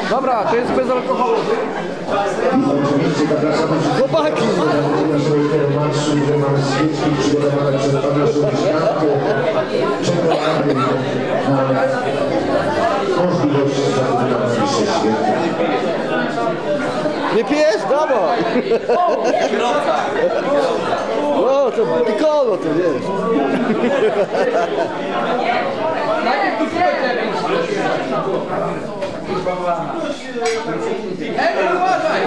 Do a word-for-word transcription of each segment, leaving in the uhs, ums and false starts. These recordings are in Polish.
Dobra, to jest bez alkoholu. Chłopaki! Marszu, że mamy świeczki przygotowane przez pana Żołnierzykankę, czekolady, możliwość zakupu na najbliższe święta. Nie pijesz? Dawaj! O, to piccolo, to wiesz. Emil, uważaj!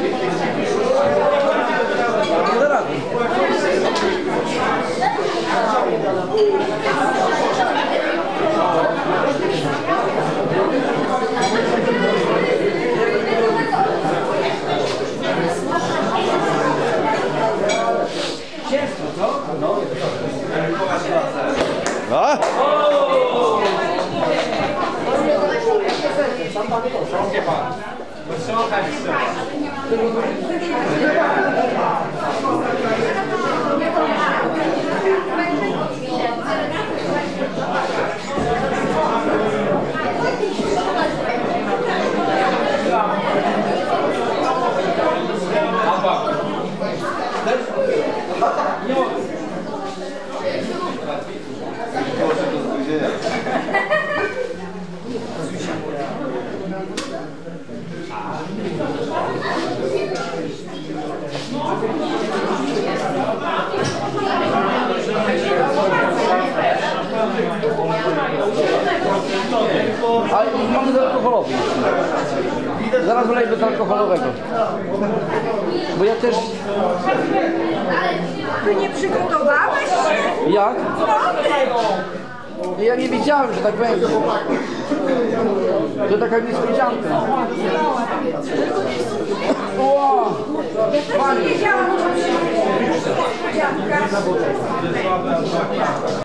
Ciężko, co? No. A? Gdzie pan? Posłuchaj się. Ale mamy bezalkoholowy. Zaraz wlej bezalkoholowego. Bo ja też... Ty nie przygotowałeś się? Jak? No, Ja nie wiedziałem, że tak będzie. To taka niespodzianka. Wow. ja też nie wiedziałam, że przyjdzie niespodzianka.